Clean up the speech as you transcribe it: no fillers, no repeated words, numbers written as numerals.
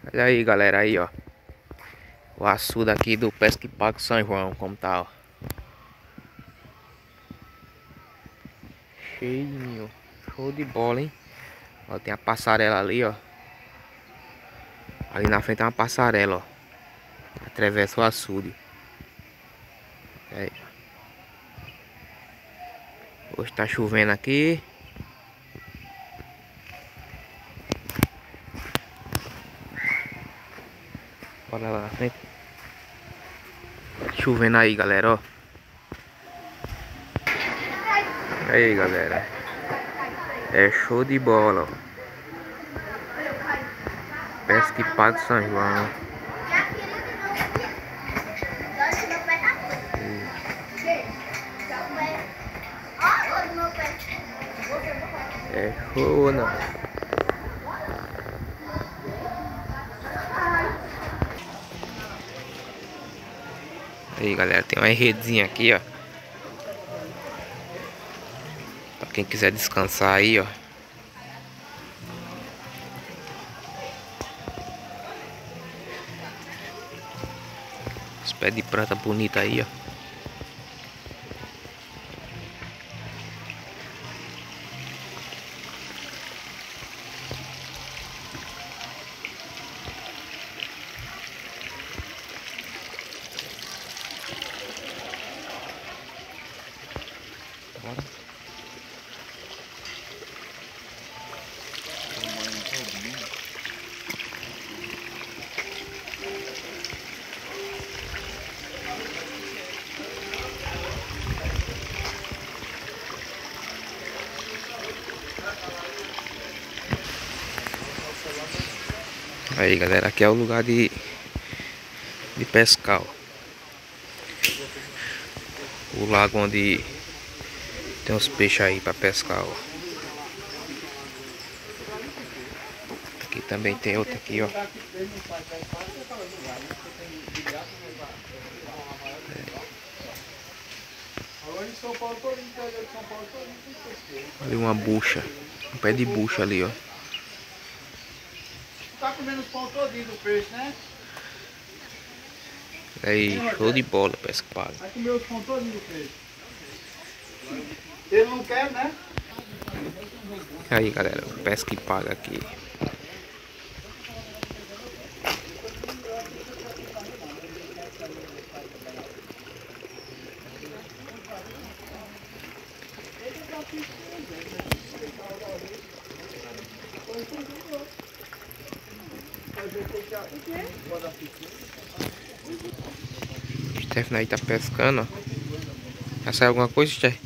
Olha aí, galera, aí, ó. O açude aqui do Pesca e Pague São João, como tá, ó. Cheinho. Show de bola, hein? Ó, tem a passarela ali, ó. Ali na frente tem uma passarela, ó. Atravessa o açude. Aí. Hoje tá chovendo aqui. Olha lá na frente. Chovendo aí, galera, ó. Aí, galera. É show de bola, ó. Pesca e Pague São João. É show, não? Aí, galera, tem uma redezinha aqui, ó. Pra quem quiser descansar aí, ó. Os pés de prata bonita aí, ó. Bora. Aí, galera, aqui é o lugar de pescar, ó. O lago onde tem uns peixes aí pra pescar, ó. Aqui também tem outro aqui, ó. Ali uma bucha, um pé de bucha ali, ó. Tá comendo os pão todinho do peixe, né? Aí, show de bola, Pesca e Pague. Vai comer os pão todinho do peixe. Ele não quer, né? Aí, galera, Pesca e Pague aqui. Steph aí tá pescando, ó. Já saiu alguma coisa, Steph?